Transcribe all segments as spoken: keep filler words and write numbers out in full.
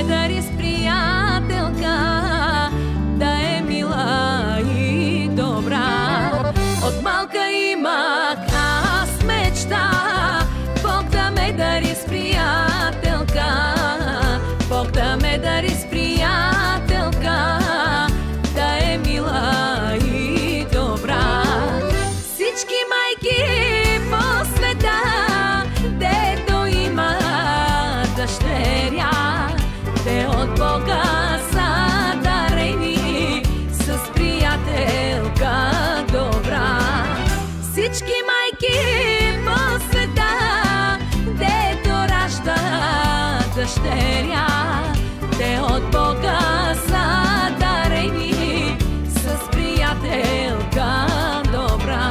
дари с приятелка, да е мила и добра. От малка имах аз мечта, Бог да ме дари с приятелка, Бог да ме дари с приятелка, да е мила и добра. Всички майки по света, дето има дъщеря, те от Бога са дарени с приятелка добра. Всички майки по света, дето раждат дъщеря, те от Бога са дарени с приятелка добра.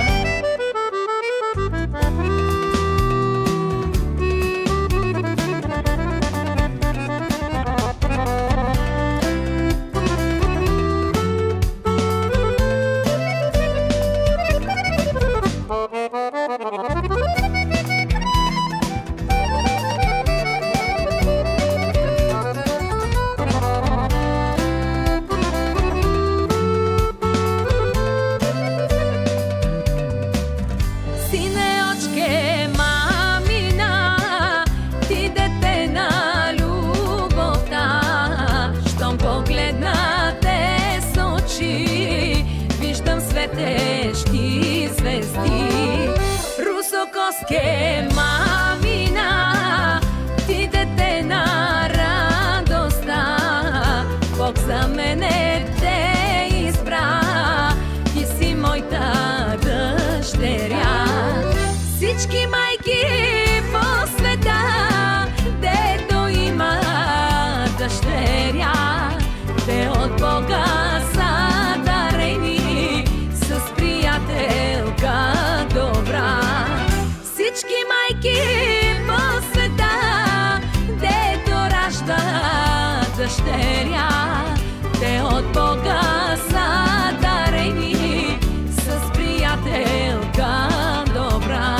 Светещи звезди, русокоске мамина, ти дете на радостта, Бог за мене те избра, ти си моята дъщеря. Всички майки по света, дето има дъщеря, те от Бога са дарени с приятелка добра. Всички майки по света, дето раждат дъщеря, те от Бога са дарени с приятелка добра.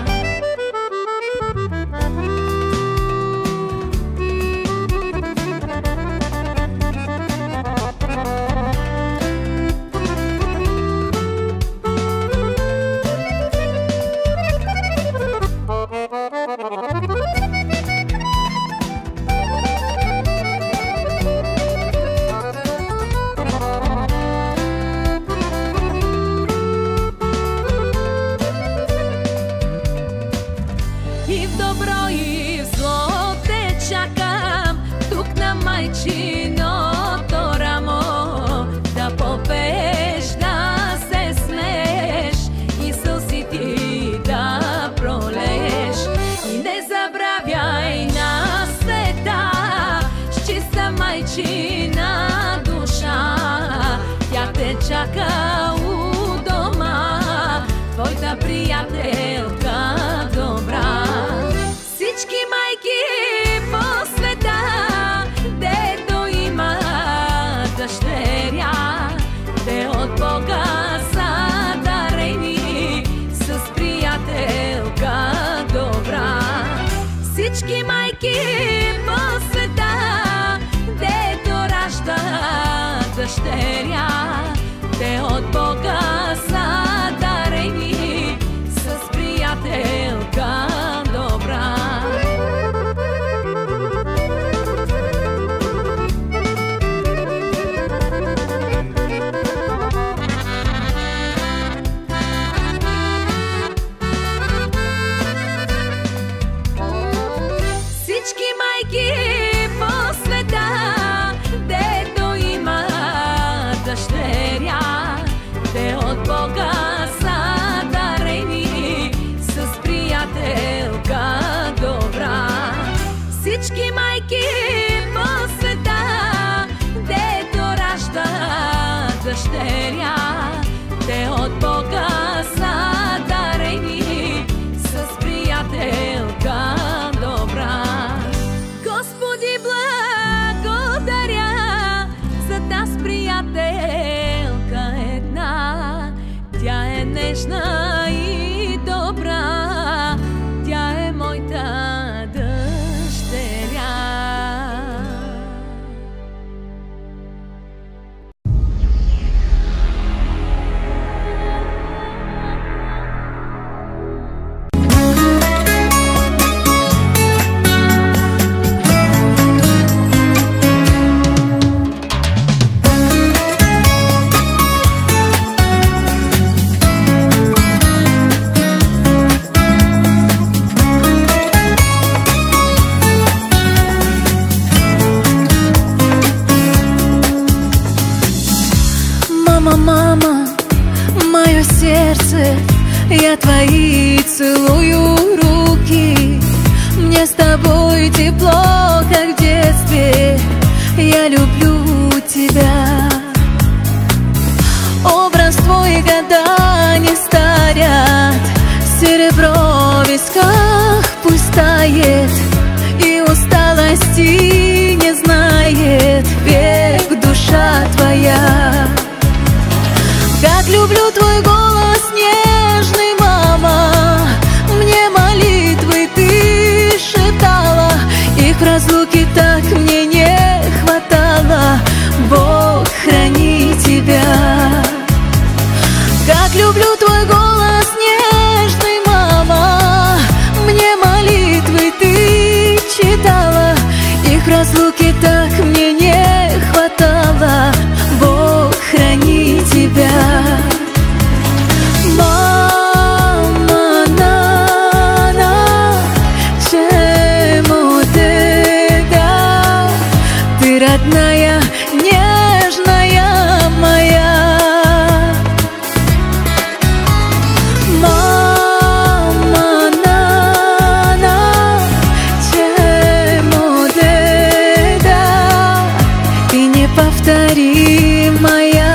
И в добро и в зло те чакам, тук на майчиното рамо, да попееш, да се смееш и сълзите да пролееш. И не забравяй на света, с чиста майчина душа, тя те чака у дома, твоята приятелка добра. Всички майки по света, дето има дъщеря, те от Бога са дарени с приятелка добра. Всички майки по света, дето раждат дъщеря, те от Бога са дарени с приятелка добра. Всички майки по света, дето има дъщеря, те от Бога са дарени с приятелка добра. Всички майки по света, дето раждат дъщеря, те от Бога са дарени с приятелка добра. Господи, благодаря за таз приятелка една, тя е нежна и добра, тя е моята дъщеря. я твои целую руки. Мне с тобой тепло, как в детстве, я люблю тебя. Образ твой года не старят, серебро в висках пусть тает, и усталости не знает век душа твоя. Как люблю твой голос нежный, мама, мне молитвы ты шептала, их в разлуке так мне не хватало. Бог храни тебя. Как люблю твой голос нежный, мама, мне молитвы ты читала, их в разлуке так мне не хватало. Бог храни тебя. Мама, на-на, чему ты, да, ты родная, нежная моя. Мама, на-на, чему ты, да, ты неповторимая.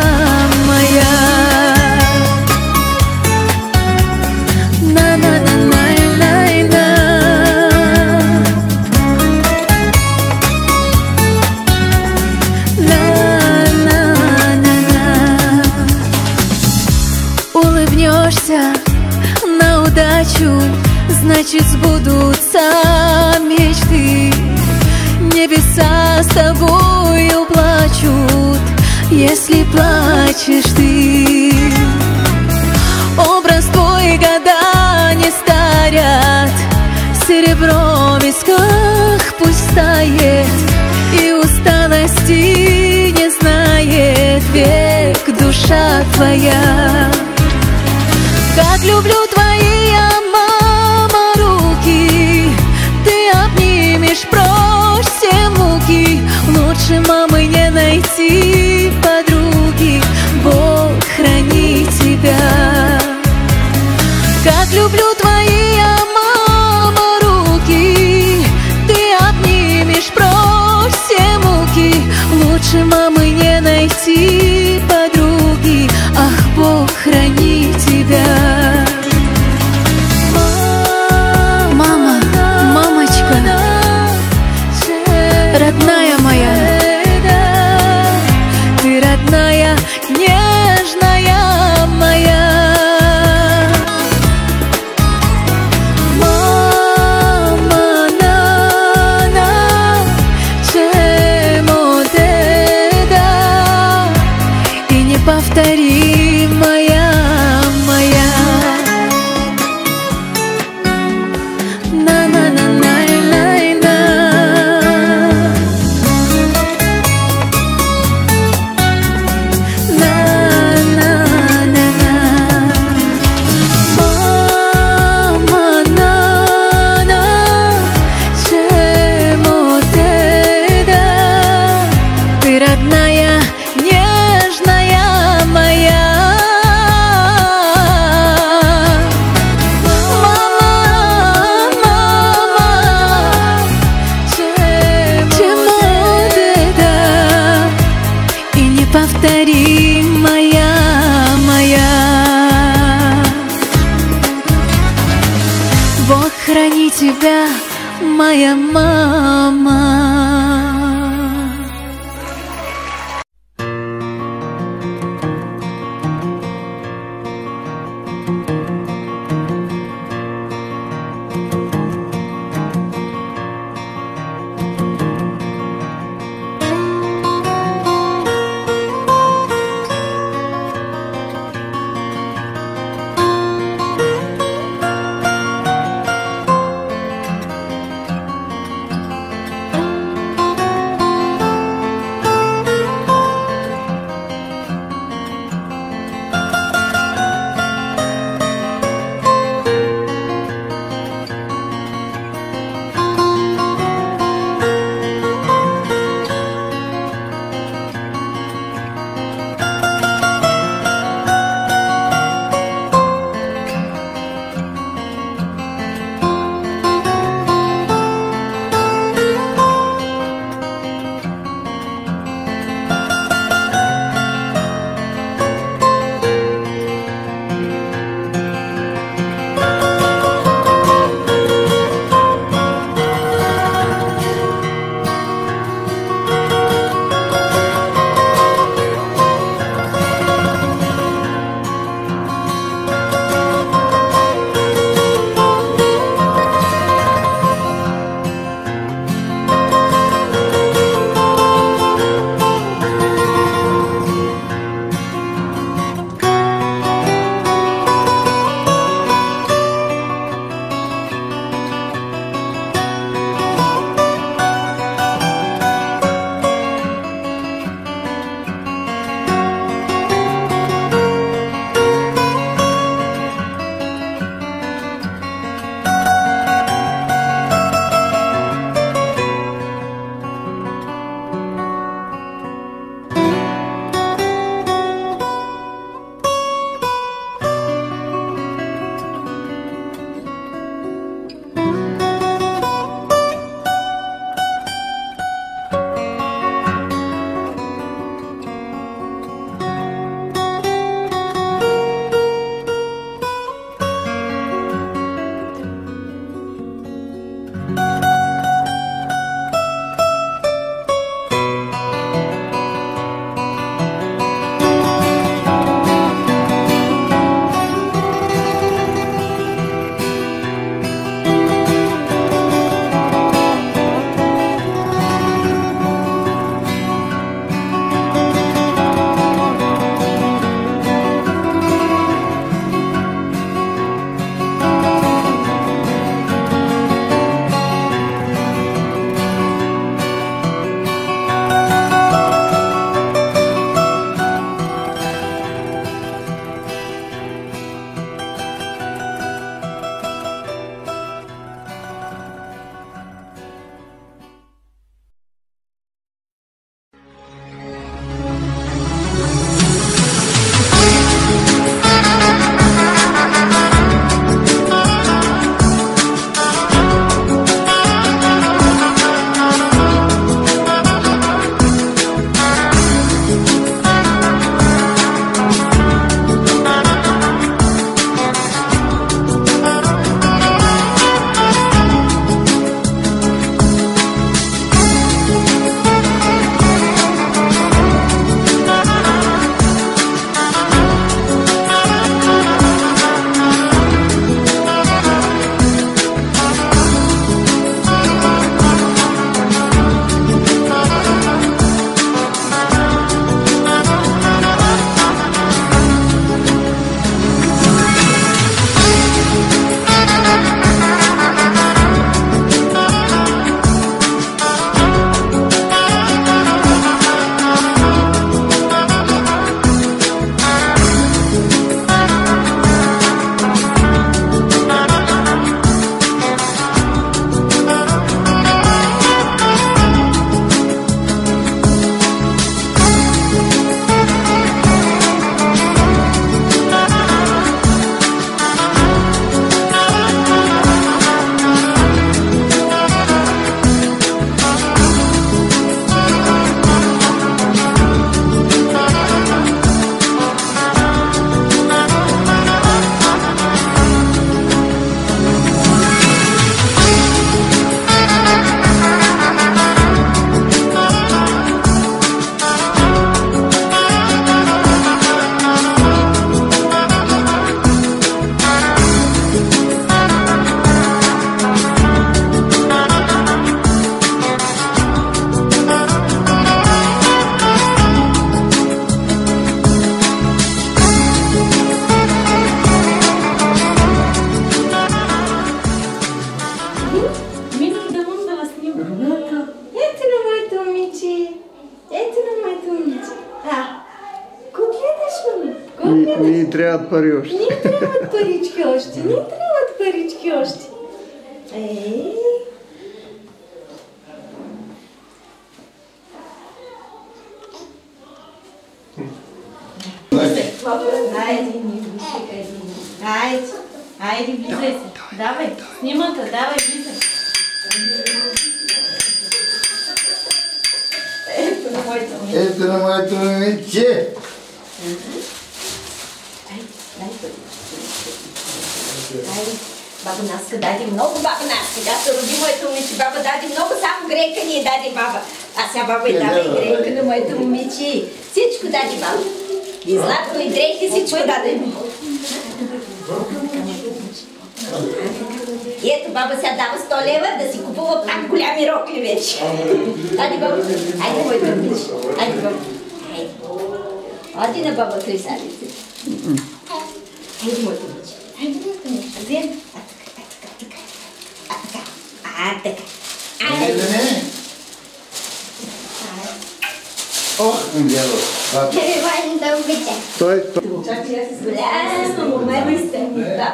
На удачу, значит, сбудутся мечты. Небеса с тобою плачут, если плачешь ты. Образ твой года не старят, серебро в висках пусть тает, и усталости не знает век душа твоя. Как люблю твои, я, мама, руки, ты обнимешь прочь все муки. Лучше мамы не найти подруги. Бог храни тебя. Как люблю твои, я, мама, руки, ты обнимешь прочь все муки. Лучше мамы не найти подруги. Ах, Бог храни тебя. Мама, мамочка, родная моя, ты родная, нежная моя. Мама, на-на, чему ты, да, и неповторимая. Повтори, моя, моя. Бог храни тебя, моя мама. А, ко гледаш, мами? Не ни трябват пари още. Не трябват парички още, не трябват парички още. Ей. Айде, айде, айде, влизай се. Давай, снимата, давай, влизай. Ето на моето момиче. Ето на моето момиче. Айде, дай пари. Айде. Баба Наска даде много, баба Наска. Когато роди моето момиче, баба даде много, само грейка ни даде баба. А сега баба и дава и грейка на моето момиче. Всичко даде баба. И златко, и дрехи, всичко даде. И ето баба сега дава сто лева да си купува пак голями рокли вече. Айде баба, айде моето момиче. Айде баба. Айде. Оди на баба Крисалица. Айде моето момиче. Айде моето момиче. Взем. А така, а така. А така. А така. Айде не. Ох, дядо. Ваня да обича. Той, той. Чакай, аз си голяма, момент сте.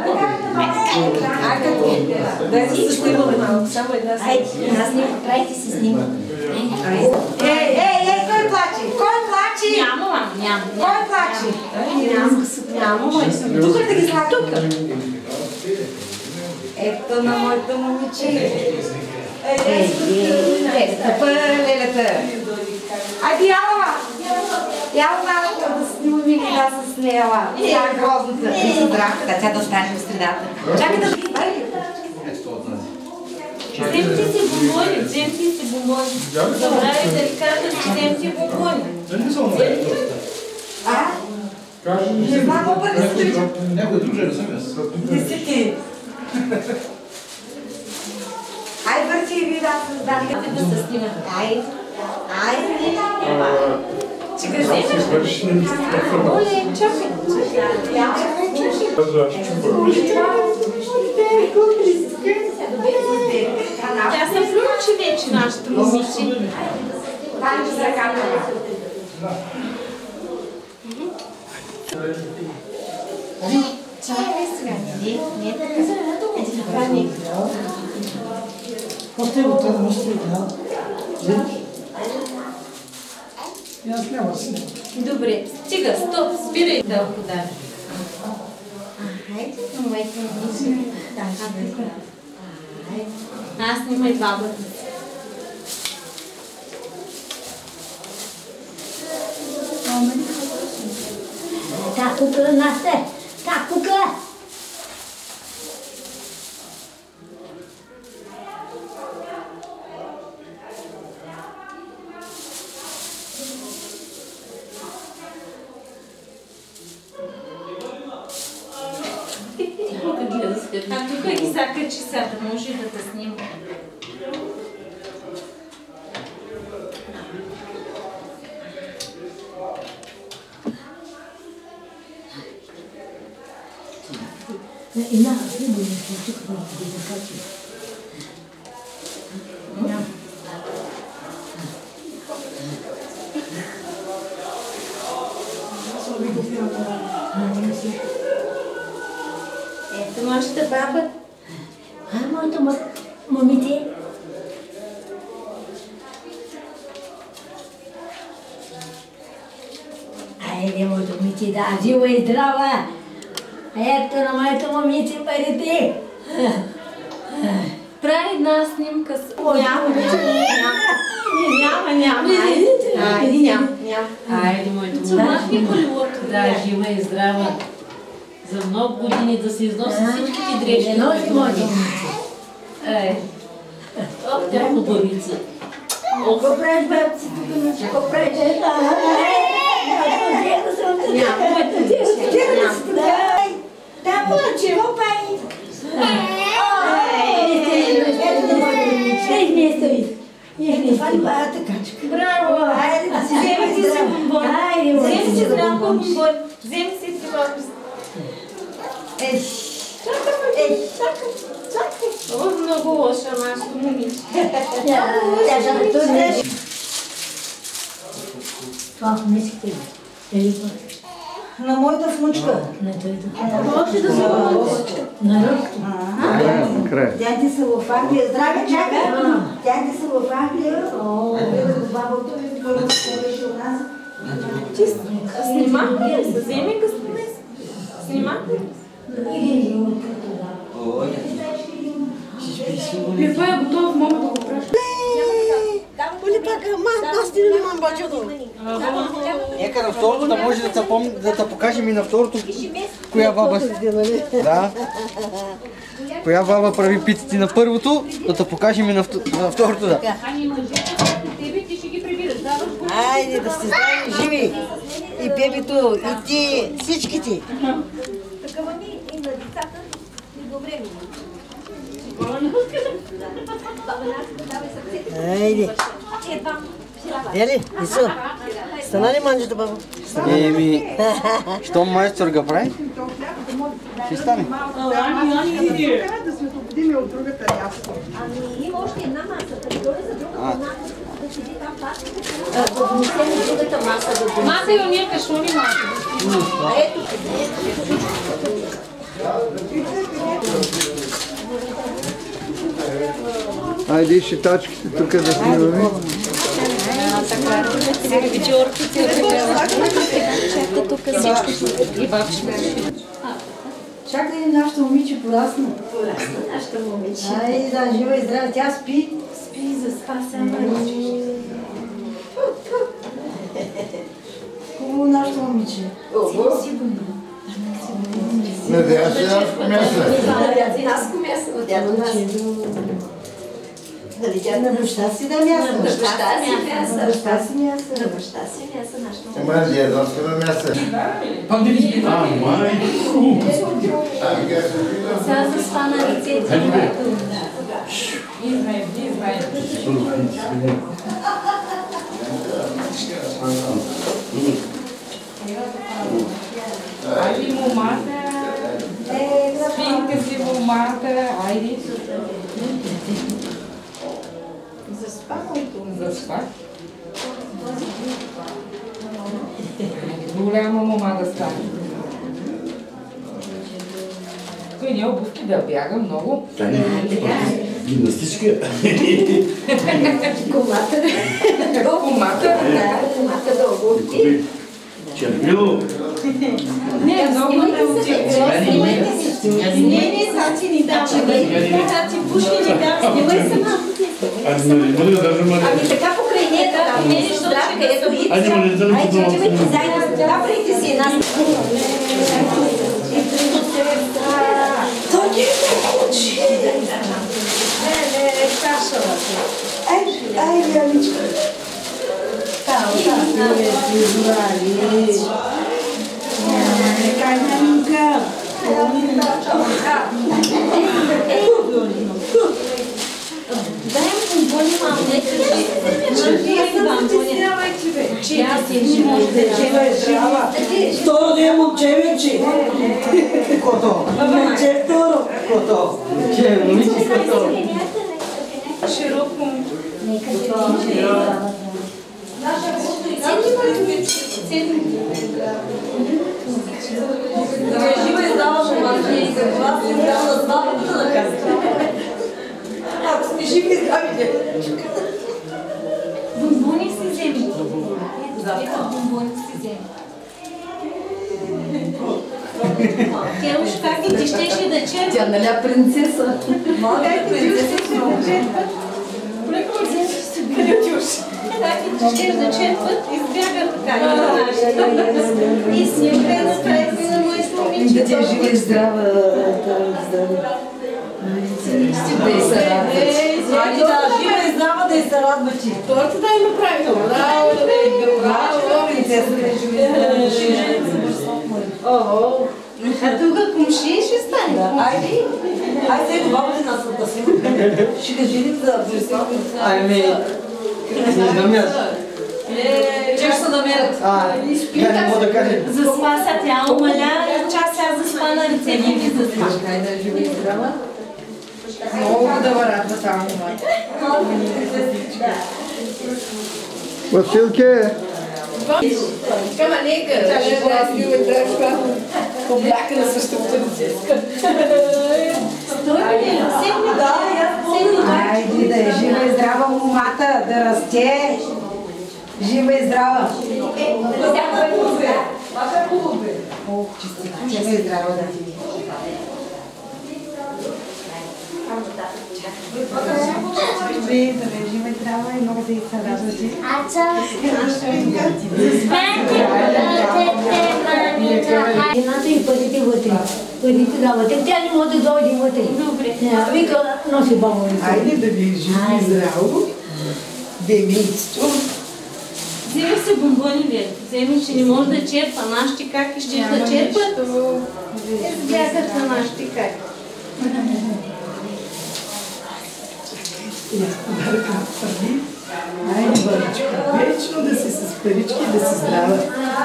А какво? Да си снимаме малко, само една седмица. Айде, една снимка, правите си снимка. Ей, ей, ей, кой плаче? Кой плаче? Няма, мама, няма. Кой плаче? Няма, няма, мой съм. Тук ли да ги слагам? Тук. Ето на моето момиче. Ей, ей, лелета, лелета. Айде, ялова! Яла малко да снимам и да с нея. Тя е грозната. И с здравката, тя да остане в средата. Чакай да ги пари. Вземте си бомбони, вземте си бомбони. Забравяй да ви кажа, че вземте бомбони. А? Не знам какво да стои. Някой друг не съм аз. Не си ти. Ай, върти и ви да създадете. Дай да се снимат. Ай, ай, не. Че го вземеш? Оле, чакай. Тя се включи вече нашата момиче. Дай с ръката. Чакай сега. Не, не е така. Еди направи. Още го това да му стои, да? И аз няма си. Добре, стига, стоп, спирай да подаря. Хайде, на моите момиче. Аз снимай бабата. Та кука насте, та кука. А тук ги сакачи сега, да може да те снима. Една хлеба не се тук да ги закачи. Ето нашата баба. А, моето момите. Айде, моето момиче, да, жива и здрава. Ето на моето момиче парите. Прави една снимка с... Няма, няма, няма. Айде, няма, няма. Айде, моето момиче. Махни колелото. Да, жива и здрава. За много години да се износи всичките дрежки. Не носи моето момиче. Ай. Ох, тя хубавица. Какво правиш, бабци? Какво правиш? Няма, моето момиче. Дай, да плаче, какво прави? Ето на моето момиче. Ей, не стои. Това ли бая такачка? Браво! Айде да си Вземи си си бомбон. Айде, моето Вземи си момиче. здравко бомбон. Вземи си си бомбон. Ей, Ей, чакай, чакай. О, много лоша нашето момиче. тя ще да турнеш. Това в мисите. Ели това. На моята внучка. На твоето. Може да се На ръкто. Край. Тя ти са в Англия. Здраве, чакай! Тя ти са в Англия. Бабото ми първо се беше у нас. Снимахме ли? Се вземе късно. Снимахме ли? Това е готов, мога да го праща. Боли така, ма, аз ти не имам бача долу. Нека на второто да може да те помни, да те покажем и на второто, коя баба... Да. Коя баба прави пиците на първото, да те покажем и на второто, да. Айде да сте здрави, живи. И бебето, и ти, всички ти. Такава ми и на децата и добре ми. Айде. Дели, Ису, стана ли манджата, баба? Еми, щом майстор го прави, ще стане. Да сме победими от другата място. Ами има още една маса, като дойде за другата една, да седи там пак, да внесем другата маса да донесем. Маса и ония кашони малко. А ето, Айде шитачките тук да снимаме. Чак да им нашето момиче порасна. нашата момиче. Ай, да, жива и здрава. Тя спи. Спи, заспа само. Хубаво нашето момиче. Сигурно. Надявам се аз място. Наско мясо от дядо нас. Дали тя На баща си да място. На баща си мясо. На баща си място. На баща си мясо нашето. Ема дядовска на място. Сега заспа на лицето. Айде, момата. Спинка си, момата. Айде. Заспа, моето. Заспа. Голяма мома да стане. Кой не обувки да бяга много. Гимнастичка. Комата. Комата. Да, комата да обувки. Червило. Не, много не учи. Не, не, значи ни дам. Значи пушки ни дам. Снимай се малко. Ами, моля да държа маля. Ами така покрай нея, така не е здравка, ето и Айде, моля да държа Айде, отивайте заедно, направите си една. Той ги научи. Ай, ай, Яничка. Тау, тау, ти звали. Нека Янка. Дай му бомбони малко, не че аз си живо Жива е здрава. Второ не е момче вече. Кото? Момче второ. Кото? Че, момиче кото? Широко. Нека ти Да е жива и здрава, момата. И за това си здрава да два пъти да казва. Ако сме живи и здрави. бомбони си вземи. Ето бомбони си вземи. Келуш, как и ти щеше да черпа? Тя наля принцеса. Малка е принцеса. Как и ти щеше да черпат, избяга така. И си гледа крайки на моето момиче. Тя е жива и здрава. Да и се радва. Ами да, жива и здрава да и се радва ти. Торта да има правилно. Браво, Браво, принцесата е жива и здрава. Ого. А тук кумши ще стане. Айде. Айде, ето бабата нас да си. Ще га женим за Борислав. Ами, не намерят. Че ще се намерят. А, я не мога да кажа. Заспа са тя умаля, час сега заспа на лице и ви заспа. Ай да е жива и здрава. Много да радва само моята. Василке, Ама нека, тя ще бъде с Юме Дръжба. Облякана същата децеска. Стойте, седми, да, седми. Айде да е жива и здрава момата, да расте. Жива и здрава. Това е хубаво бе. Ох, честито, жива и здрава да ти. Добре, да е жива и здрава и много да и се радвате. Едната и парите вътре. Парите да вътре. Тя не може да дойде вътре. Добре. Вика, носи баба. Айде да ви е живо и здраво. Бебийство. Вземи се бомбони, бе. Вземи, че не може да черпа. Нашите как ще да черпат? Те сбягат на нашите как. Подарък на пари. Айде, бабичка, вечно да си с парички и да си здрава.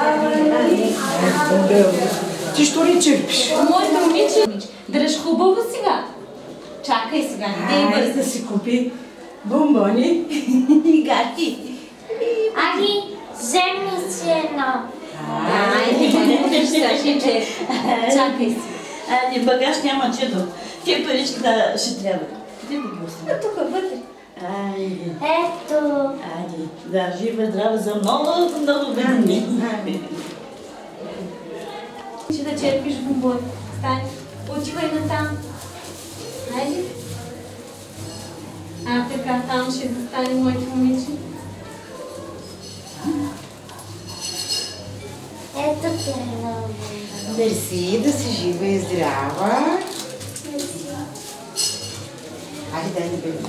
Айде, ти що ли черпиш? Моето момиче, дръж хубаво сега. Чакай сега, не дей Айде бързо. да си купи бомбони. И гати. Аги, вземи си едно. Айде, не ще че. Чакай си. А, не, багаж няма чедо. Тия парички да ще трябва. Къде да ги оставя? Тук вътре. Айде. Ето. Айде. Да, жива и здрава за много, много години. Ще да черпиш бомбони. Стани. Отивай натам. Айде. А, така, там ще застане моето момиче. Ето ти е много. Мерси, да си жива и здрава. Айде, дай да бе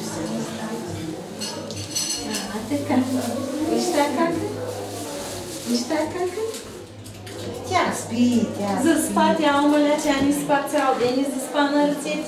А, така. Виж така. Виж така. Тя спи, тя спи. Заспа, тя умаля, тя не спа цял ден и заспа на ръцете.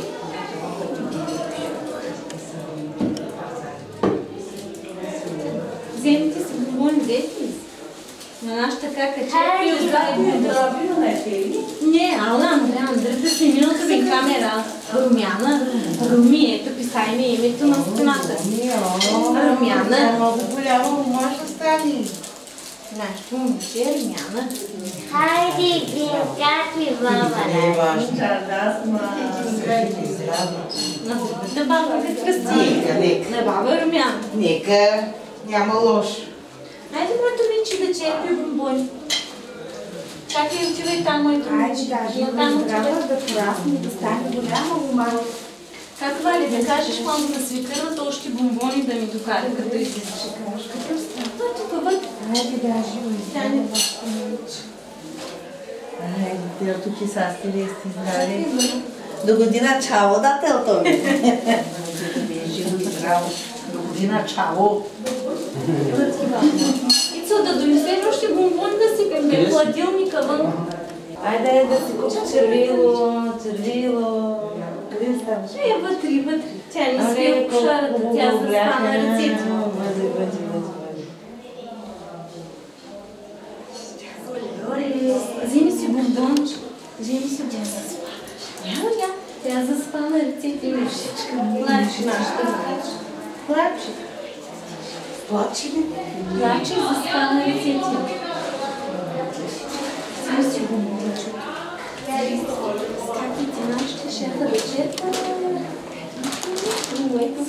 Вземите си бомбони, дете ли си? На нашата кака черпи от заедно. Не, ала, Андре, Андре, да си миналата ми камера. Румяна. Руми, ето писай ми името на стената. Румяна. Много голяма може да стане. Нашето момиче е Румяна. Хайде, вие какви баба? На другата баба ви кръсти. Нека, нека. На баба Румяна. Нека, няма лош. Айде, моето момиче, да черпи бомбони. Чакай, отивай там, моето момиче. Айде, да, жива и здрава, да порасне, да стане голяма ума. Как вали, да кажеш мамо на свикърната още бомбони да ми докара, като излизаш. Това тук вътре. Айде, да, жива и здрава. Айде, тя тук и са стили и сте здрави. До година чао, да, телто ми. Живо и здраво. До година чао. Ицо, да донесем още бомбони да си пем в хладилника вън. Айде да си купи червило, червило. Къде ставаш? Е, вътре, вътре. Тя не свие кошарата, тя заспа на ръцете. Бъде, бъде, бъде. Вземи си бомбонче. Вземи си, тя заспа. Няма, няма. Тя заспа на ръцете ми всичка. Плаче нашата момиче. Плаче. Плаче ли? Плаче, заспа на ръцете. Вземи си бомбонче. Скакайте нашата шефа да черпа. Уето.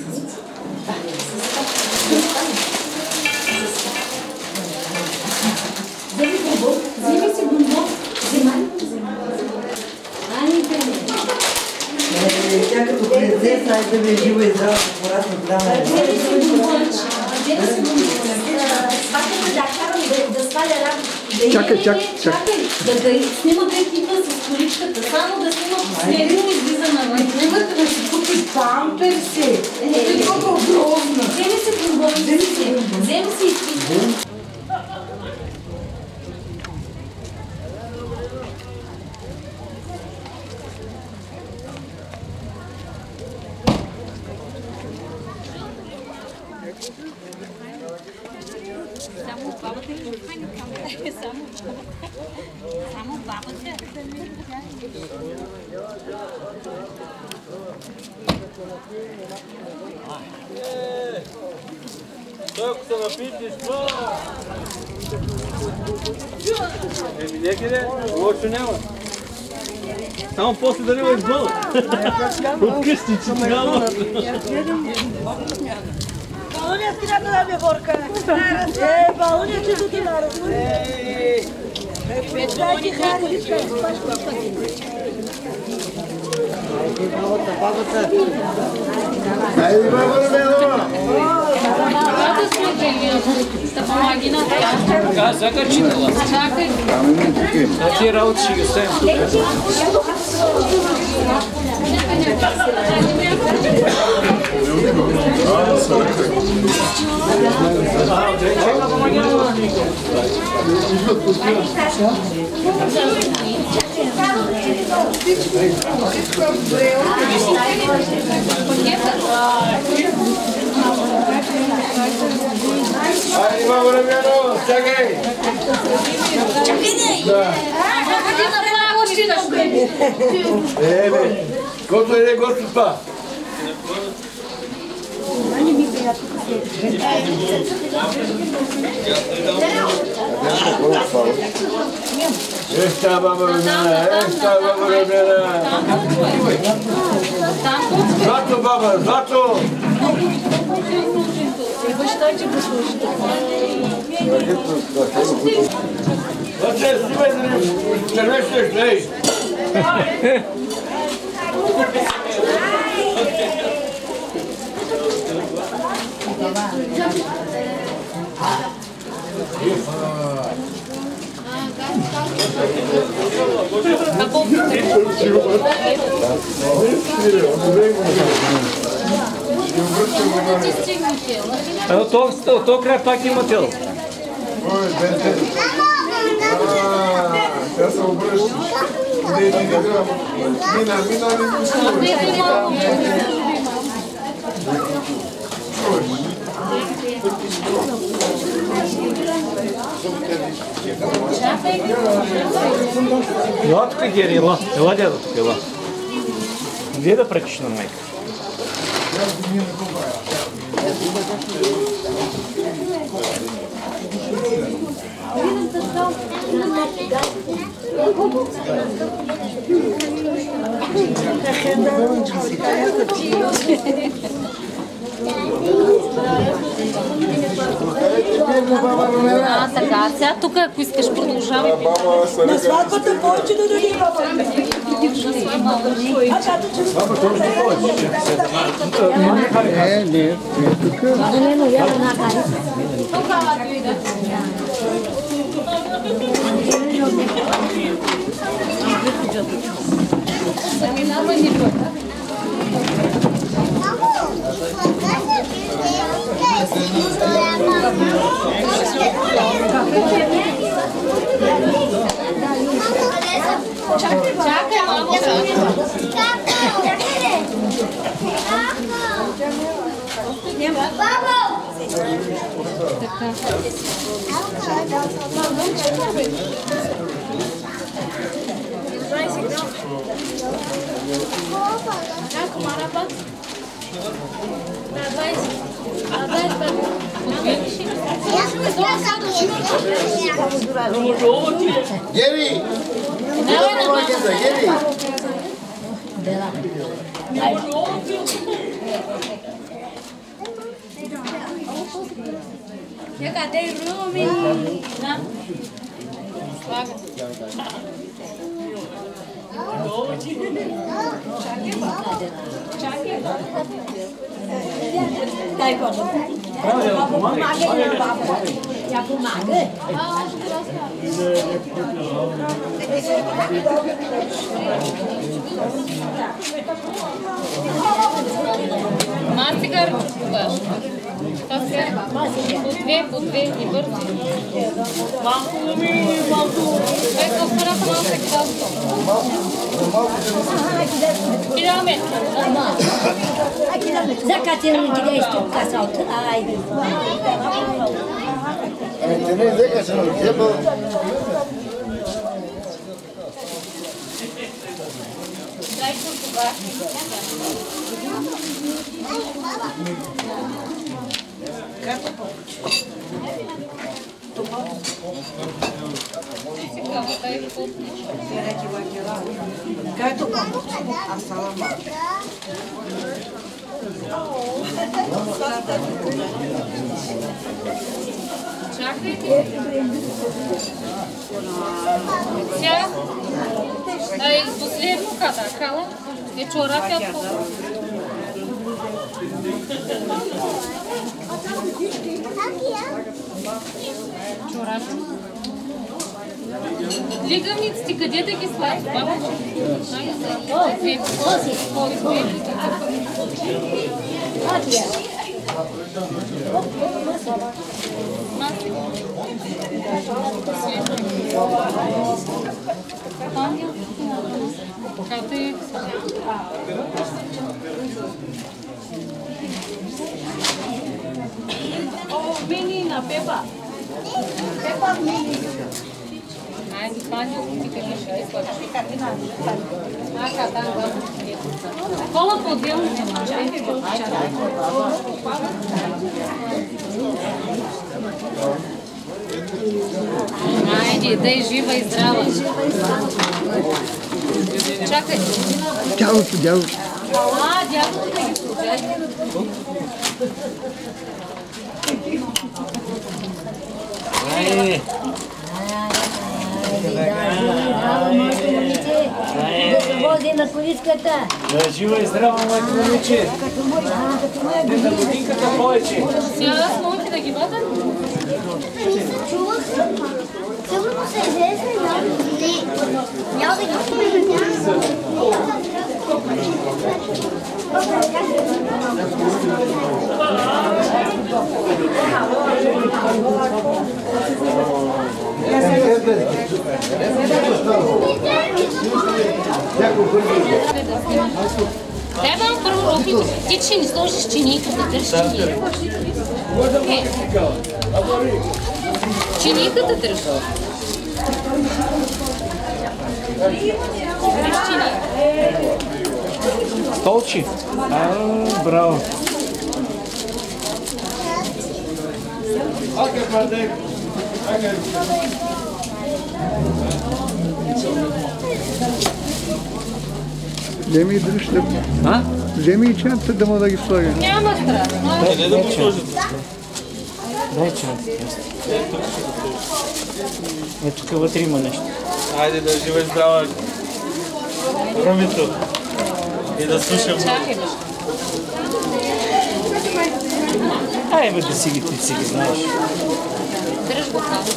Вземи бомбон. Вземи си бомбон. Вземай. Ани, бе. Тя като принцеса, айде да ви е жива и здрава, да порасне голяма. Вземи си бомбонче. Вземи си бомбонче. Спакайте да карам да сваля работа. Чакай, чакай, чакай. Да да снима екипа с количката. Само да снима последно излиза на мен. Имате да си купиш памперси. Е, колко грозно. Вземи си бомбонче. Вземи си и ти. Само бабата ли хвани камера? Само Само бабата. Той ако се напитиш, Еми, некъде, лошо няма. Само после да не бъл. От къщи, че тогава. Балуня скина да ме борка. Е, балуня че тук народ. Е, печати хари. Бабата, бабата. Айде, баба Румянова! Да помоги на това. Така, закачинала. Чакай. А ти работи ще ги оставим тук. Айде, баба Румянова, чакай! Да. Е, бе, кото е Господ па. Еща, баба Румяна, еща, баба Румяна. Злато, баба, злато! Значи, снимай да не червещеш, лей! От този край пак има тел. Сега се обръщаш. Не, не, не, мина, мина, Ела тук, Гери, ела. Ела, дядо, тук, ела. Где да пречиш на майка? А, така, сега тук, ако искаш, продължавай. На сватбата повече да дойде баба. А чата, че Не, не, тук. Не, но я на кари. Заминава ни път. Чакай, мамо, чакай. Гери! Гери! Я къде руми? Да. Слага. Чакай. дай баба. Баба помагай на баба. Я помагай. Мацигар, по две, по две, не бързи. Малко ми, малко. Е, кафарата малко се казва. Кидаме. Закатилни кидеш тук касалта. Айде. Ами те не дека се нагеба. Дай съм това. Как Както помощ? Аз става малко. Чакайте. Сега, ай, последно kada kala, je čorap ja po. Чорап. Лигавниците, къде да ги слагаш, бабаче? Две. Две. О, menina, Pepa. Pepa, menina. Ai, de palha, fica lixo, aí pode ficar aqui na Ah, cá, tá agora. Cola por dentro, Айде, дай жива и здрава. Чакай. Дядото, дядото. А, дядото да ги служай. Айде. Браво, моето момиче. Да се вози на количката. Да, жива и здрава, моето момиче. Като моя година. Годинката повече. Сега аз моите да ги вадам? Чувах се. Сигурно се излезе, няма да ги Дай малко първо роките. Ти че не сложиш чинийката, държи чинийката. Е, чинийката държи. Държи чинийката. Столчи? А, браво. Окей, Мардек. Окей. Вземи и дръжте. А? Вземи и чаната да му да ги слагаш. Няма страх. Не, не да го сложите. Дай чаната. Е, тук вътре има нещо. Айде да живеш здрава, Ромито. И да слушам. Чакай, бе. Ай, бе, да си ги, ти си ги знаеш. Дръж го там.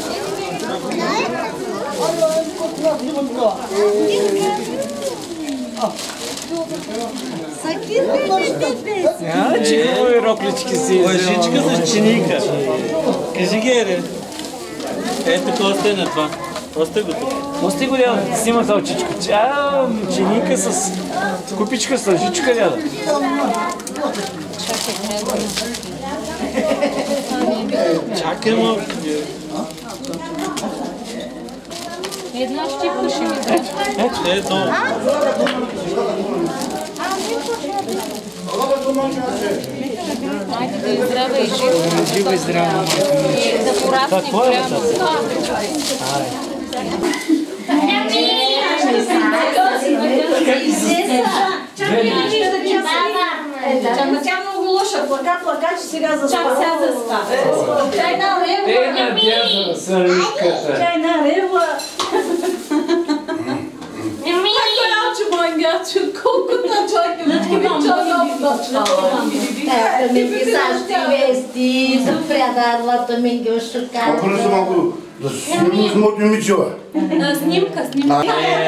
А, че хубави роклички си. Лъжичка с чиника. Кажи ги, ере. Ето тук още на това. Още го тук. Ости го, дядо, ти снима това очичко. А, чиника с купичка с лъжичка, дядо. Чакай, ма. Една щипка ще ми даде. Ето. Айде да е здрава и жива. Жива и здрава, моето момиче. Да порасне голямо. Ама тя много лоша, плака, плака, че сега заспава. Чак сега заспава. Чай на ревла. Е, на дядо, сървичката. Чай на ревла. Какво е алче, мой гачо? Колко на човек е Ето ми писащи вести, за предарлата ми ги ошукава. По-просто малко да се снимам с моето момичева. Снимка, снимка.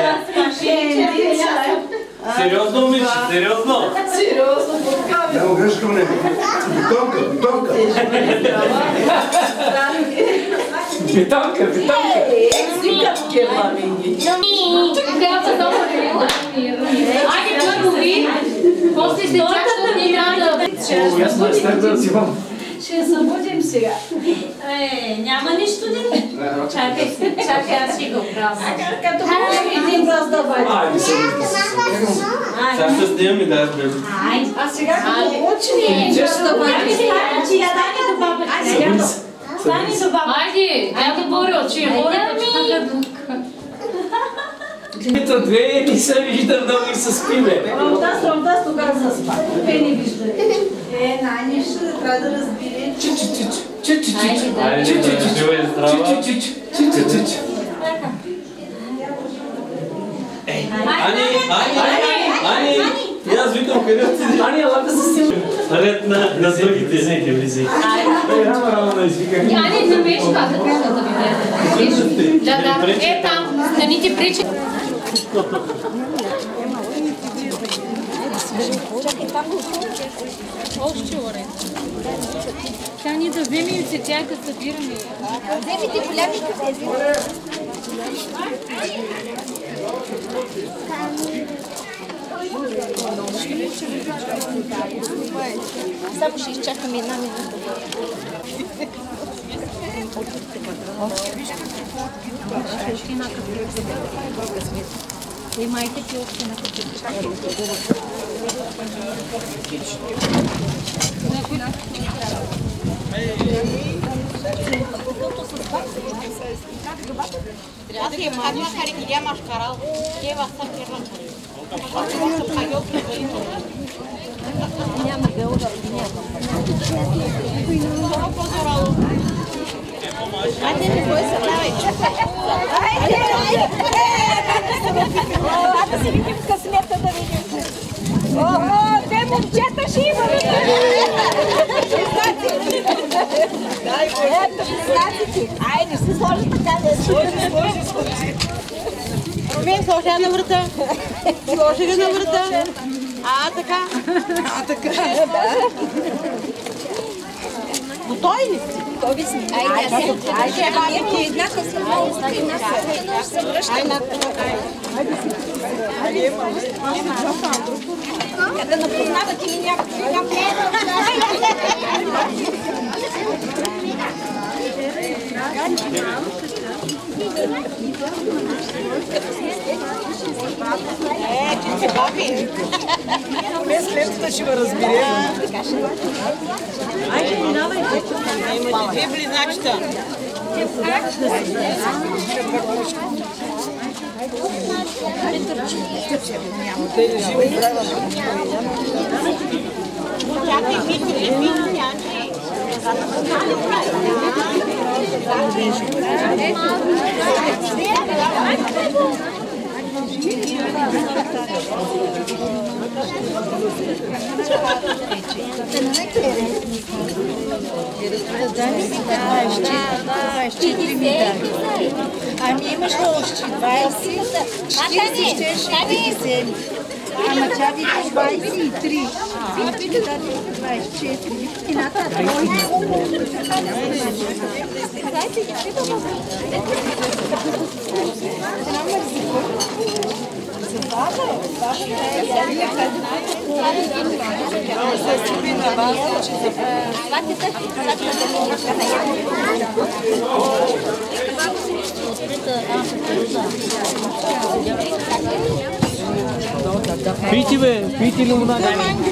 Сериозно, момиче, сериозно. Сериозно, подкави. Няма грешка, не. Битонка, битонка. Битонка, битонка. Снимка такива, минги. Айде, първо ви. После се чакат ни трябва да... Ясно е, след да взимам. Ще събудим сега. Е, няма нищо не. Чакай, чакай, аз ще го правя. Като говорим един раз да бъде. Айде, се вижда. Сега ще снимам и да я сбежа. Айде, а сега като учени. Стани до баба. Стани до баба. Айде, дядо Боре, Ето две не се вижда много и се спи, бе. Рамтас, Рамтас, тогава заспа. Те не вижда. Е, най-нещо трябва да разбере. Айде, жива и здрава. Ани, Ани, Ани, и аз викам къде отиде. Ани, ела да се сила. Ред на другите. Влизайте, влизайте. Ай, рано, рано да извикам. Ани, не беше как да кажа да видите. Да, да, е там, да ни ти причи. Чакай, там още оре. Тя ни да вземем се тях да събираме. Вземите голями кафези. Само ще изчакаме една минута. И майка ти още на Трябва да е мадна харикидия машкарал. Ева са керна. Няма белга, няма. Айде, не бой се, давай. Айде, айде. А да си видим късмета да видим. Ого, те момчета ще имаме. Ето, шестнадесет. Айде, ще сложи така. Сложи, сложи, сложи. Румин, сложи я на врата. Сложи ли на врата? А, така. А, така. Готови ли сте? Готови сме. Айде, айде, айде. Едната се връща, едната се връща. Айде, да напознавате ли някакви? Е, че се баби. Не след това ще ме разбере. Айде, минавайте. Имате две близначета. Чакай, Митри, Митри, Андрей. Да, ще три ми дай. Ами имаш ли още двайсет? четиридесет ще ще вземи. Ама тя вика двайсет и три. Вика ми даде двайсет и четири. И нататък. Пийте, бе, пийте лимонада.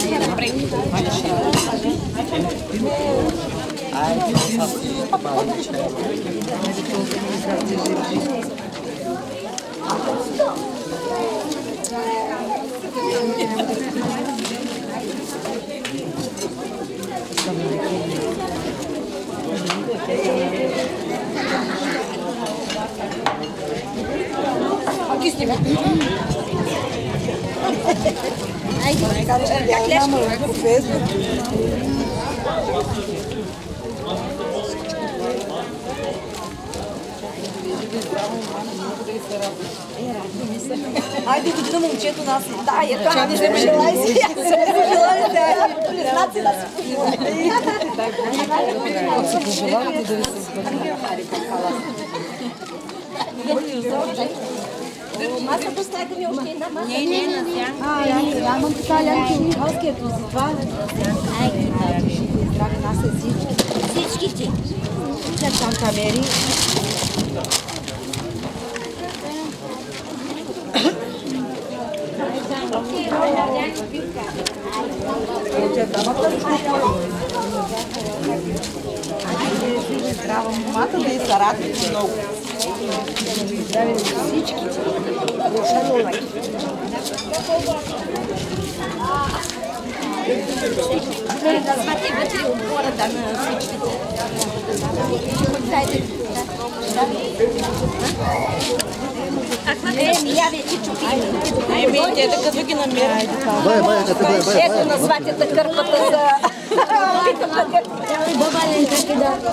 Aquí снимай. Айде, как Айде, ходи на момчето нас. Да, я това не се желай си. Желай се. Признаци да си пожелай. Ако си пожелавате да ви се сбъдне. Маса поставяйте ми още една маса. Не, не, на сянка. А, я имам така лянки халскието за това. Айде, здраве нас е всички. Всичките. Как там камери? Здрава момата да и се радвате много. Здраве на всички. Шановай. Да звати вътре отбората на всичките. Дайте. Е, ми я вече чупим. Еми, те така да ги намерят. Бая, бая, като бая, бая, Ето на зватята кърпата за... Бабален, как е да?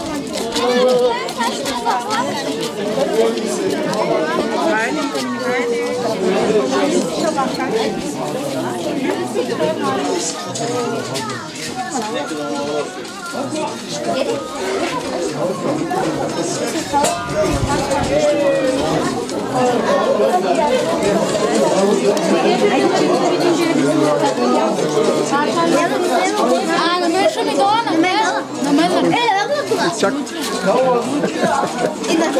А, на мен ще ми дала, на мен. На мен. Е, да го това. Чак. И на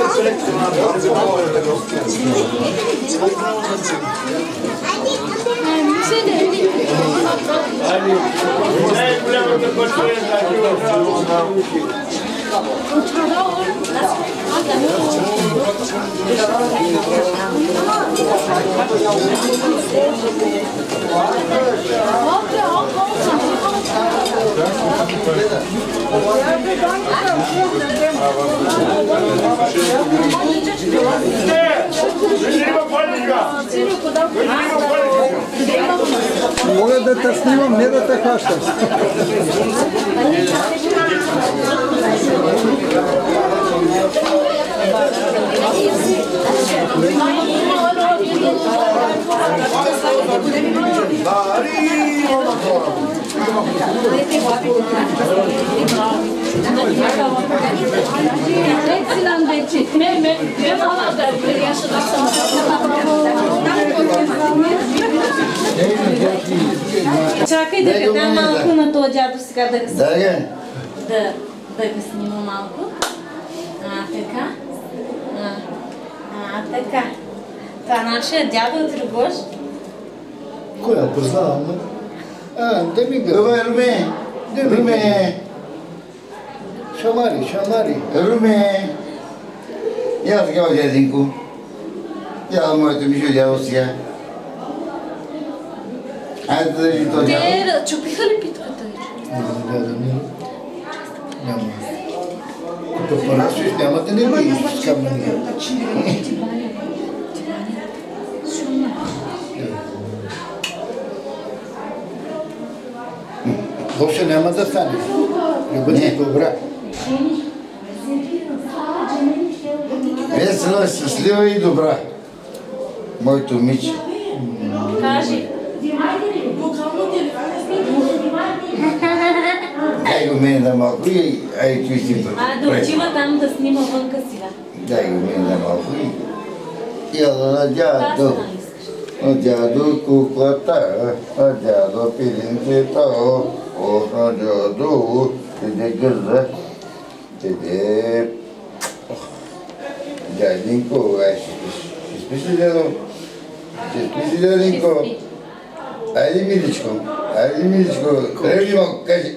най-голямата пътя е Мога да те снимам, не да те хащам. Чакай да го дам малко на този дядо сега да го Да, е. да, да го снима малко. А, така. А, а така. Това нашия дядо от Рогош. Коя познавам? А, да ми го. Руме, Руме. Руме. Шамари, шамари. Руме. Я така, дядинко. Я, моето мишо дядо сега. Айде да държи този дядо. Те чупиха ли питката? Не, дядо, не. Няма. Като порасвиш, няма да не биеш с камъни. Въобще няма да стане. Не бъде добра. Весела, щастлива и добра. Моето момиче. Кажи. Дай го мене да малко и ай той си пред. А, да отива там да снима вънка сега. Дай го мене да малко и... Яла на дядо. На дядо куклата, на дядо пилинцето. Ох, на дядо, теде гърза. Теде... Дядинко, ай ще спиш. Ще спиш ли, дядо? Ще спиш ли, дядинко? Айде, миличко. Айде, миличко. Тръгни малко, кажи.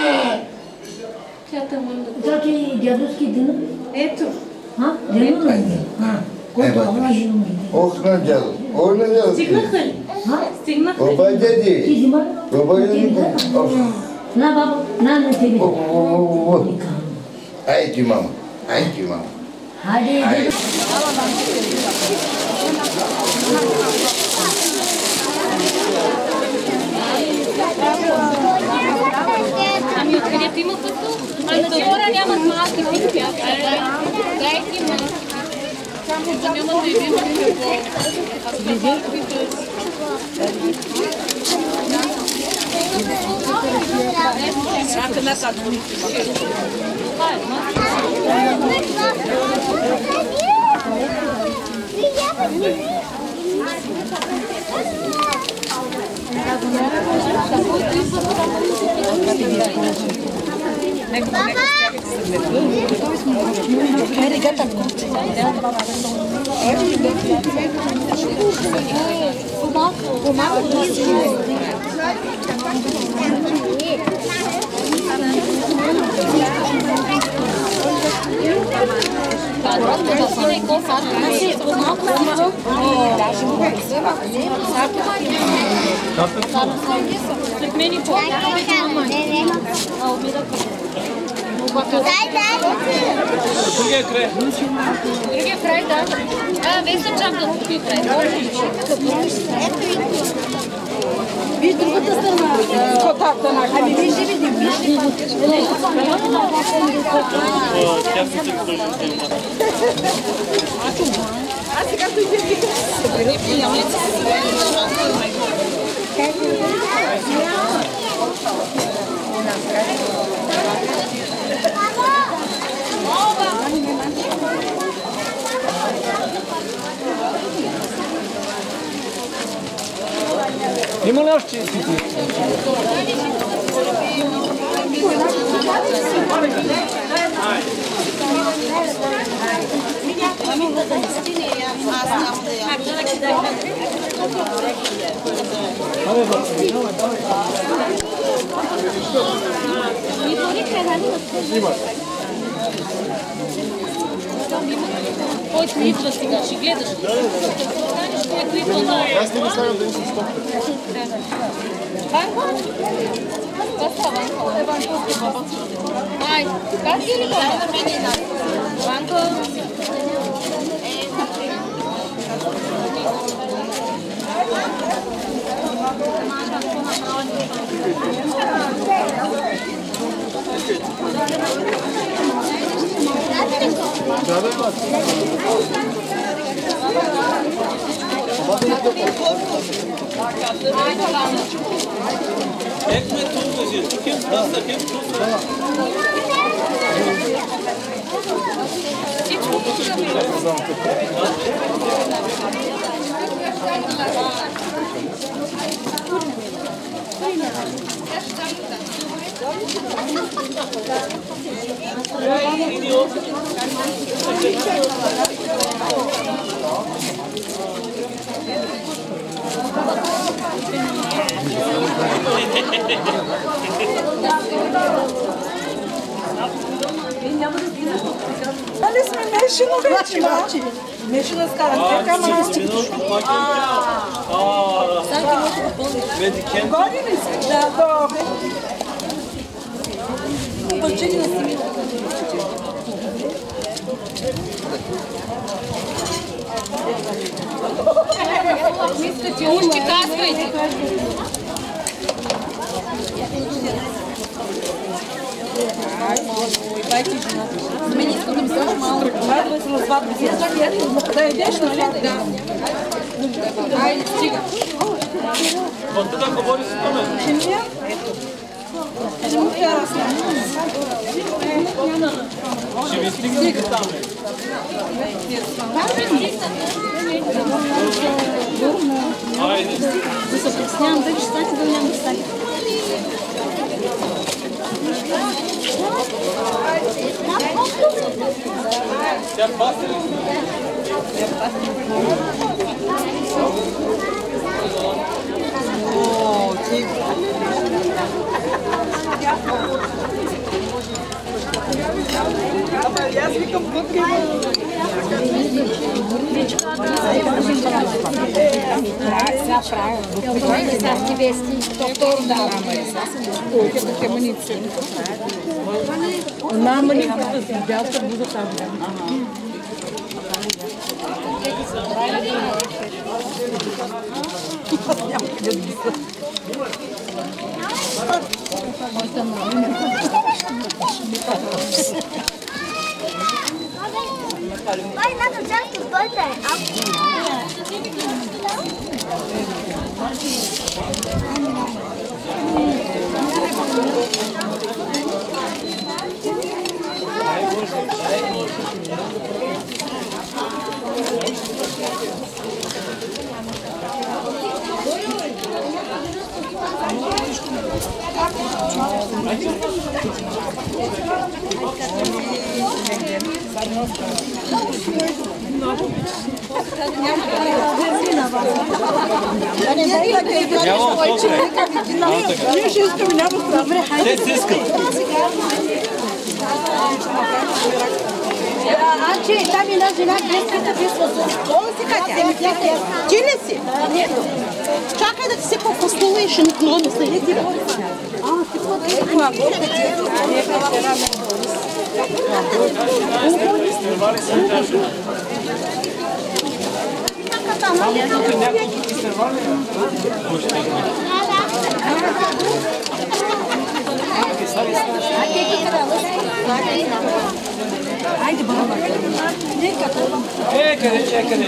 Тя тъмън да... Това ти дядовски дън? Ето. А? Дядо на дън? А, който ама дън? Ох, на дядо. Ох, на дядо. Стигнаха ли? А? Стигнаха ли? Опа, дяди. Ти взима? Опа, дядинко. На, баба, на, на тебе. Ай ти, мама. Ай ти, мама. Хайде, Ай. Ами откъдето има пътно? А на двора нямат малки пикпи. Дайте им малки. Само да няма да идем Thank you. Другия край. Другия край, да. А, веса чак да другия край. Виж другата страна. Котата на хвали. Ами виж, види, виж. Тя се тъква. А сега той се вика. Има ли още чистите? Който идва сега, ще гледаш. Знаеш, който идва много. Аз не го слагам да не съм стоп. Ванко? Какво става, Ванко? Ай, как ти ли това? Ванко? Да, да, да. Як ме трудно же? Тук е просто, хем трудно. Дали сме мешено вече, мачи? Мешено скарам, така масти. Годи ли си? Да, добре. Почини на си. Ушки каскайте. Дайте жена. За мен искам да ми сложиш малко. Радва се на сватба. Да едеш, нали? Да. Айде, стига. Вот тогда говори с томен. Ще ми я? Ще му вкара с Ще ви стигнете там. Айде. Да се притеснявам, дали ще стане, дали няма да стане. Тя пасе ли? О, ти... Ама аз викам вътре. Сега правя. Сега ще вести. Второ да. Ой, като те маница. Една маниката си дялка буда там. Няма къде да ги са. Ай, надо часто дойде. Те си искат. Аче, там една жена, днеска без възможност. Кола си, Катя? Ти ли си? Чакай да ти се попустува и ще наклони се. А, ти по-тъпва. Айде, баба. Е, къде, че, къде?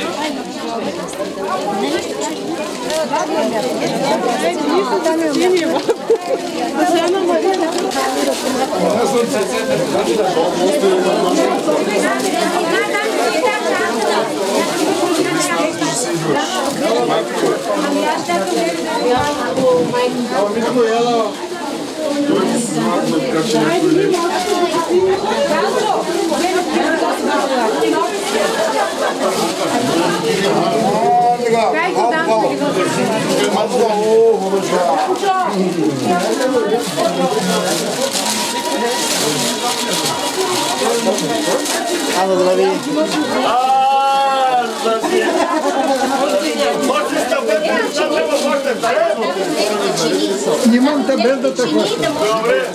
Ано, здрави! Снимам те без да те хващам. Добре.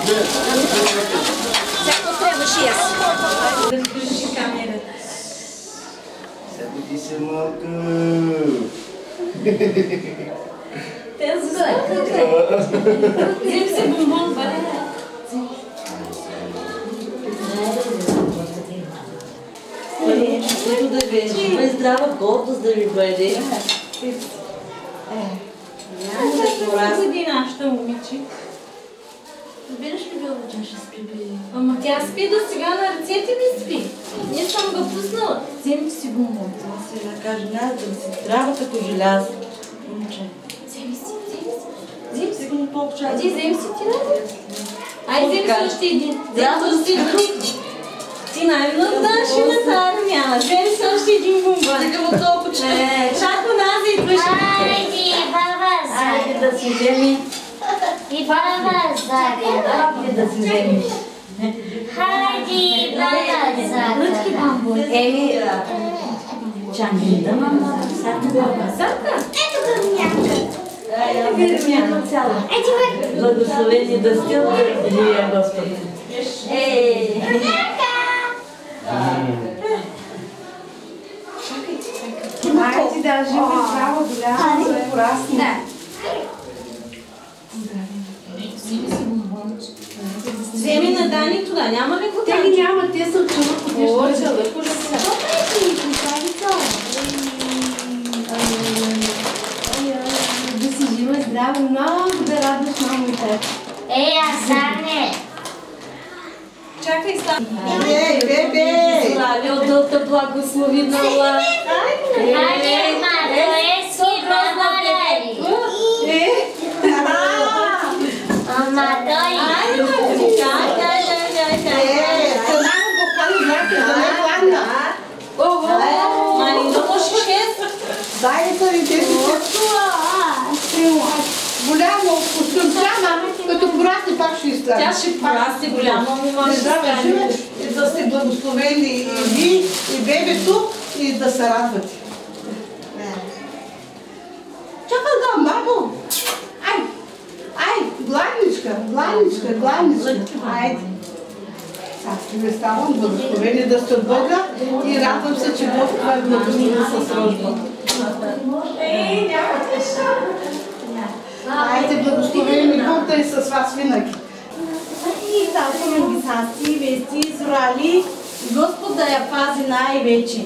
Всяко трябваше аз. Да включи камерата. Събуди се, малко. Те загледаха. Взем се бомбон, бъде. Което да ви е здрава гордост да ви бъде. Няма да се година, нашата момиче. Разбираш ли, Бело, че ще спи, бе? Ама тя спи до сега, на ръцете ми спи. Не съм го пуснала. Вземете си бомбон. Сега кажа, няма да си здрава като желязо. Момче. Вземи си, вземи си. Вземи си. Сигурно толкова чай. Ади, вземи си ти, да? Ай, вземи си още един. Вземи си друг. Ти най-много даш и на тази няма. Вземи си още един бомбон. Сега му толкова чай. Чако нас идваш. Айди, баба Айде Заря. да си вземи. И баба Заря. Айде да си вземи. Хайди, баба Лъчки Заря. бамбон. Еми, чанги да мама. Садна баба. Садка? Ето го някъде. Гърмяна цяла. Ето го. Благословени да сте от Илия Господ. Ей! Айде да живе здрава, голяма, да порасне. Да. Вземи на Дани туда, няма ли го Те там? ги няма, те са очевидно подвижда. О, чалък, уже сега. Да си жива и здрава, много да радваш мамо и тата. Ей, Асане. Чакай сам. Ей, бебе! Здраве, да благослови на Аллах. Хайде, мато, ески, баба Заря. Ама той. Айде, мати, чай, чай, чай, чай, чай. Е, цена го покани някой да не гладна. Ого, мани, да можеш шест. Дай да ви тези голямо костюмчана, като порасне пак ще изтляне. Тя ще порасне голяма, му може да Здраве, стане. живе и да сте благословени и ви, и бебето, и да се радвате. Чакай да, бабо! Ай! Ай! Гладничка, гладничка, гладничка. Айде. Сега ще ви ставам благословени да сте от Бога и радвам се, че Бог това е благословен с рожба. Ей, няма теша. Айде, благословени Бог да е с вас винаги. И да, ги саси, вести, зрали, Господ да я пази най-вече.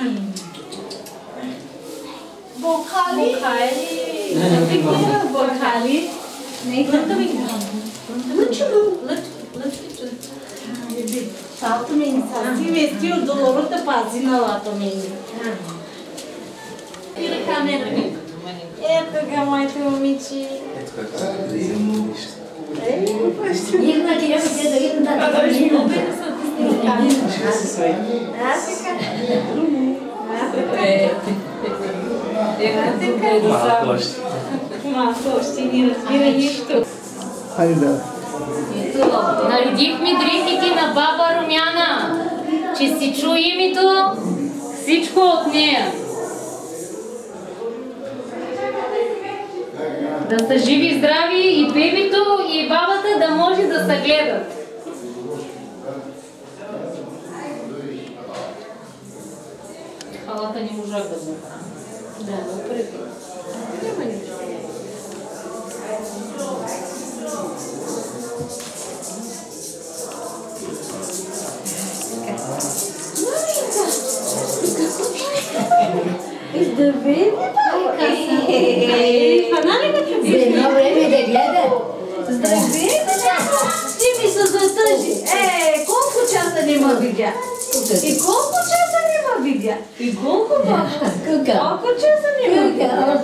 Бокали. Бокали. Бокали. Не, глънка ми ги Лъчо, лъчо, Тато ми не саси, вести от долората пази на лата ми. Или камера ми. Ето га, моите момичи. Игна, ти няма се да видим да да видим. Масло още ни разбира нищо. Хайде да. Наредихме дрехите на баба Румяна, че си чу името, всичко от нея. Да са живи и здрави и бебето, и бабата да може да се гледат. Халата не можах да го правя. Да, да, препи. Няма ли? Здравей, фаналиката ви. За едно време да гледа. Здравей, ти ми се затъжи. Е, колко часа не ме видя? И колко часа не ме видя? И колко баба? Колко часа не ме видя?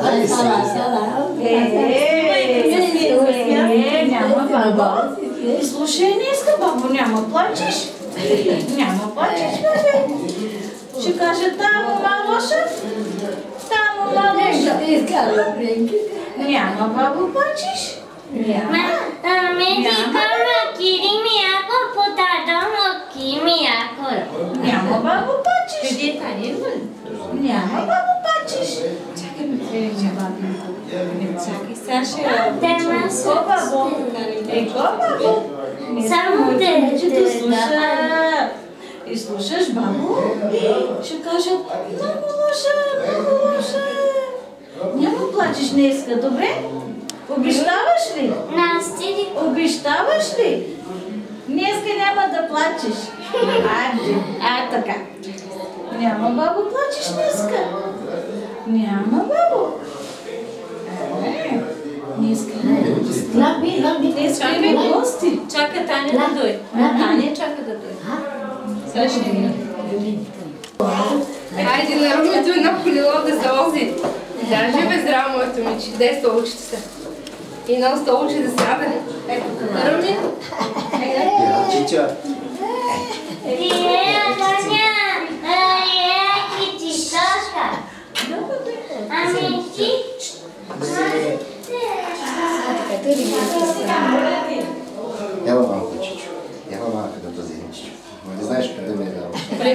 Е, няма баба. Слушай, не иска бабо, няма плачеш. Няма плачеш, бабе. Ще кажа, там ума лоша? Там ума лоша. Няма бабо, плачеш? Няма. Няма бабо, плачеш? Няма бабо, плачеш? Чакай, ме чакай, Саша. О, бабо. Еко, бабо. Само те слуша. И слушаш, бабо, ще кажат, много лоша, много лоша. Няма плачеш днеска, добре? Обещаваш ли? Обещаваш ли? Днеска няма да плачеш. А, а така. Няма, бабо, плачеш днеска. Няма, бабо. Днеска има гости. Чака Таня да дойде. Таня чака да дойде. Сега ще дойде. Хайде, на Румито едно колело да заози. Да, живе здраво, моето момиче. Дай столчета се. И едно столче да сяда. Ето, на Руми. Чича. Ами ти? Ява малко, Чичо. Ява малко да този Чичо. Не знаеш къде ме е дал.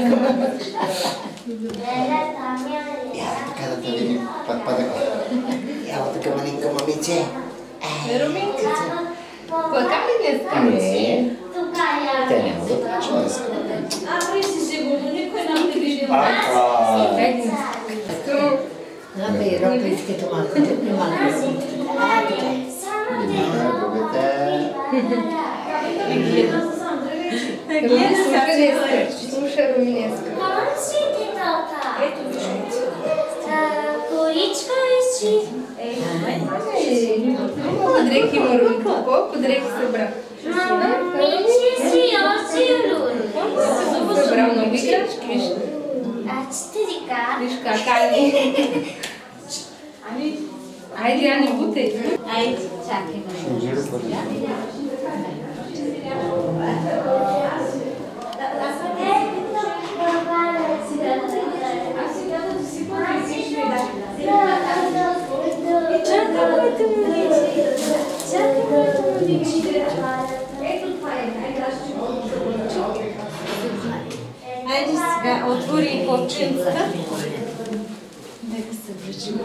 Я така да те видим пак падък. Ява така маленька момиче. Руминка. Плака ли днеска? Не. Те няма да плача днеска. А, си сигурно, никой нам не види. Абе, рока искате малко, не малко си. Слуша Руминеска. Ето Коичка висчи. Много дрехи има Руминка. Колко дрехи събра? Мамичи си осилу. Събра много играчки, виж. А четирика. Виж как, Ани. Айде, Ани, бутай. Айде, чакай. Айде сега отвори копчинцата. Нека се връчим.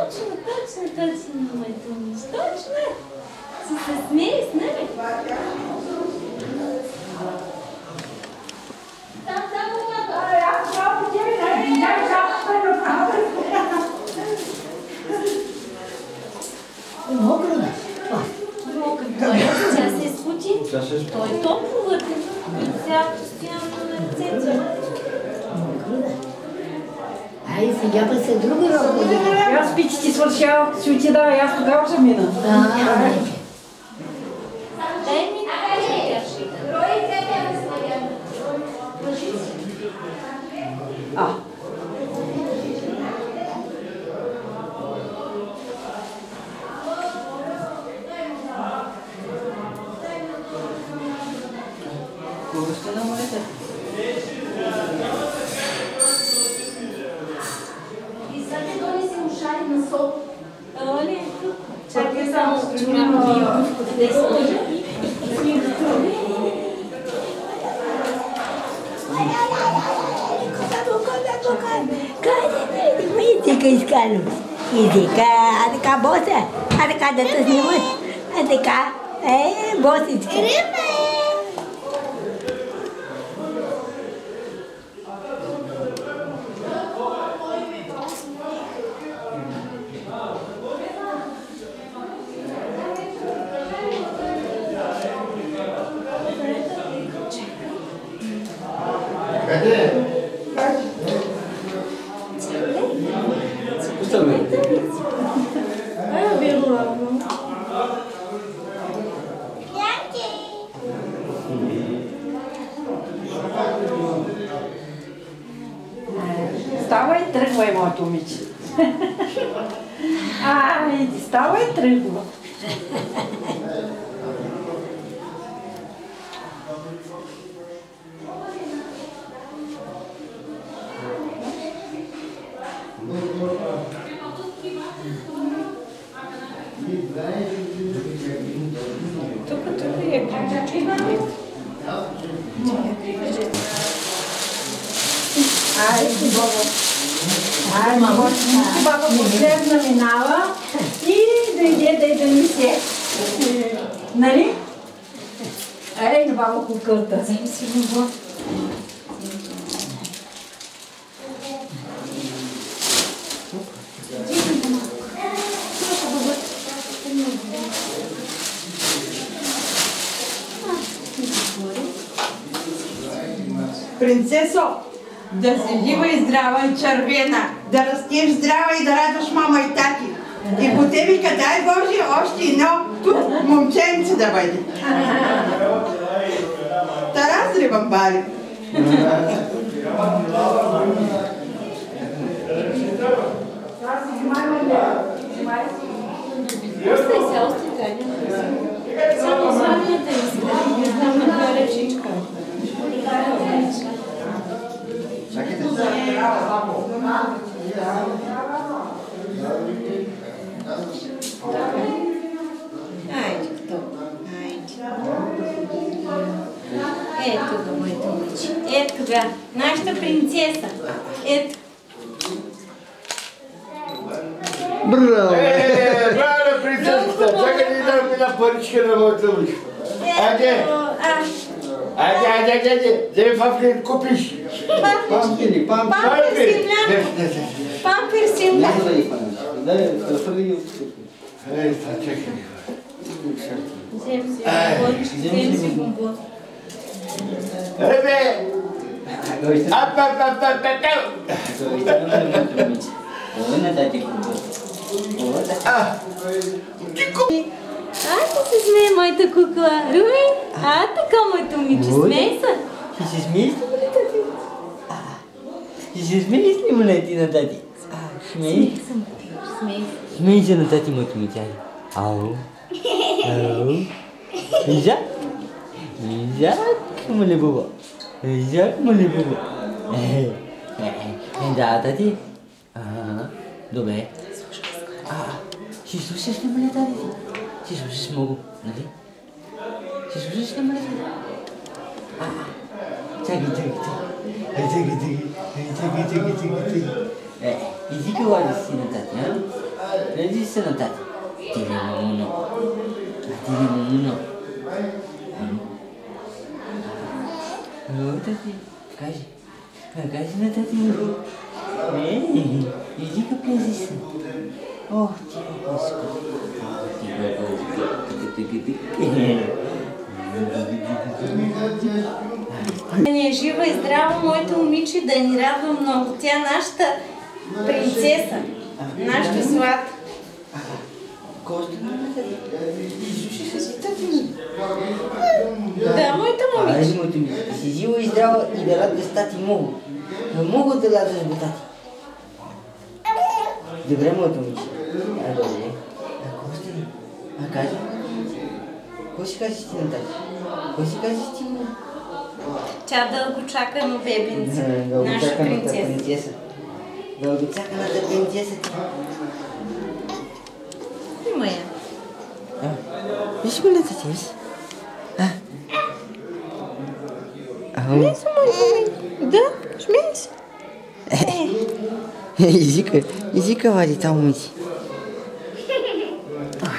Точно, точно, точно, моето момиче. Точно е. Си се смееш, нали? Там, там, Мокро да. Мокро. Тя се е случи. Той е топло вътре. И сега постоянно на ръцете. Мокро да. Ай, сега па се друго работи. Аз пичите свършава, си отида, и аз тогава ще мина. Дай ми А. Кога ще намалите? И сега те донеси ушари на сол. Оли, чакай само, чурам бивката да изложа. Идика искалам. Идика, адека боса. Адека да те снимаш. Адека, е, босичка. Ставай, тръгвай, моето момиче. Ай, ставай, тръгва. Тук, тук е Ай, ти баба. Ай, мамо, ти баба последна минава и дойде да и да ми се. Нали? Ай, на баба кукълта. Вземи си баба. Принцесо, да си жива и здрава и червена, да растеш здрава и да радваш мама и тати. И по тебе, дай Боже, още едно тук момченце да бъде. Та разривам, бали. Остай се, остай Таня. Само званията ми сега. Не знам на коя речичка. Айде, кто? Айде. Ето го, моето момиче. Ето го, нашата принцеса. Ето. Браво! Е, браво, принцесата! Чакай да дам една паричка на моята лъжа. Айде! Айде, айде, айде, айде! Вземи пампир, купиш! Пампири, пампири. Памперси, мляко! Памперси, мляко! Да, да, да ги откупи. Ей, това чакай. Взем си бомбон, взем си бомбон. Ребе! Ап, ап, ап, ап, ап, ап! Това не дай ти купа. А! Ти купи! А, ти се смее, моята кукла. Руми, а така, моето момиче, смей се. Ти се смееш ли, моля, тати? Ти се смееш ли, моля, ти на тати? Смей? Смей. Смей се на тати, моето момиче. Ау. Ау. Изак? Изак, моля, баба. Изак, моля, баба. Е, е, е, да, тати. Ага, добре. А, си слушаш ли, моля, тати? Си слушаш много, нали? Си слушаш ли, моля, тати? А, чакай, чакай, чакай. Е, чакай, чакай. Е, чакай, чакай, чакай, чакай. Е, иди къла ли си на тати, а? Кажи се на тати. Тиле мамуно. Тиле мамуно. О, тати. Кажи. Кажи на тати. Ей, иди ка кажи се. О, ти бабушка. Ти бабушка. Тики-тики-тики. Да ни е жива и здрава, моето момиче, да ни радва много. Тя е нашата принцеса, нашата сладка. Костя, изслушай се си тати ми. Да, моето момиче. Айде, моето ми, си жива и здрава и да радваш тати много. Но много да радваш го тати. Добре, моето момиче. А, добре. А, Костя, а кажи. Кой си кажеш ти на тати? Кой си кажеш ти му? Тя дълго чакана бебенца, наша Дългочаканата принцеса. принцеса. Дългочаканата принцеса ти. Има я. Виж го на тати, виж. А? Не са моето момиче. Да, смей се. Езика, езика вади там момиче.